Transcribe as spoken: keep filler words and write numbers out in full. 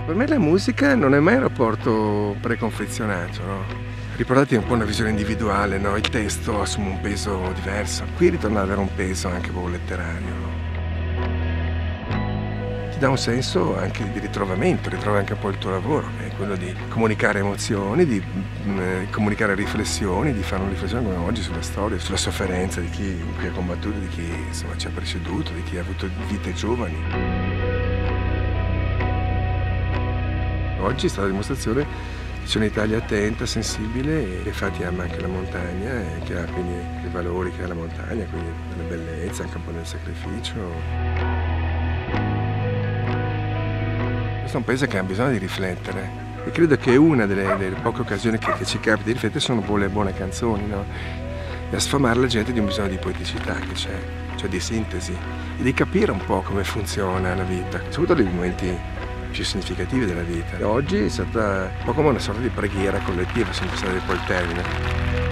Per me la musica non è mai un rapporto preconfezionato, no? Riportati un po' una visione individuale, no? Il testo assume un peso diverso. Qui ritorna ad avere un peso anche proprio letterario, no? Ti dà un senso anche di ritrovamento, ritrova anche un po' il tuo lavoro, che è quello di comunicare emozioni, di mh, comunicare riflessioni, di fare una riflessione come oggi sulla storia, sulla sofferenza di chi, chi ha combattuto, di chi insomma, ci ha preceduto, di chi ha avuto vite giovani. Oggi è stata la dimostrazione che c'è un'Italia attenta, sensibile e che infatti ama anche la montagna e che ha quindi i valori che ha la montagna, quindi della bellezza, anche un po' del sacrificio. Questo è un paese che ha bisogno di riflettere e credo che una delle, delle poche occasioni che, che ci capita di riflettere sono un po' le buone canzoni, no? E a sfamare la gente di un bisogno di poeticità che c'è, cioè di sintesi e di capire un po' come funziona la vita, soprattutto nei momenti più significativi della vita. E oggi è stata un po' come una sorta di preghiera collettiva, se mi passate poi il termine.